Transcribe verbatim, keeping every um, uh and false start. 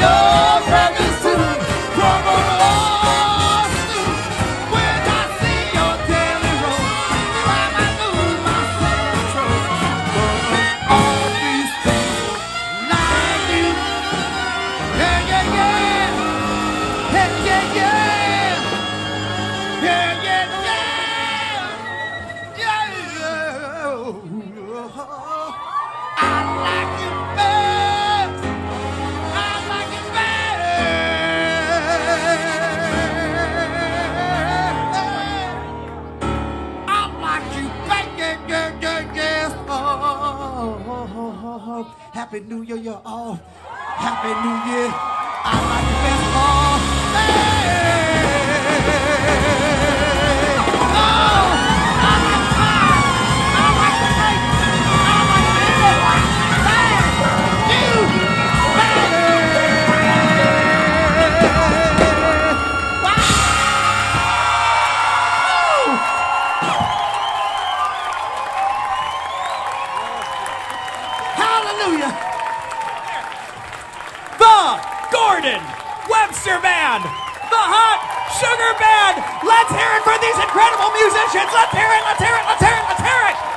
your presence to trouble all through. When I see your daily road, I might lose my self-control. But all these things like you, yeah, yeah, yeah, yeah, yeah, yeah, yeah, yeah, yeah, yeah. I like it best. I like it best. I like you back, yeah, yeah, yeah, yes. Oh, Happy New Year, you're all. Happy New Year. I like it best. Oh, hey. Oh, I like pie. I like the cake. I like everyone. Hey, you, baby. Wow. Hallelujah. The Gordon Webster Band, the Hot Sugar Band. Let's hear it for these incredible musicians. Let's hear it, let's hear it, let's hear it, let's hear it.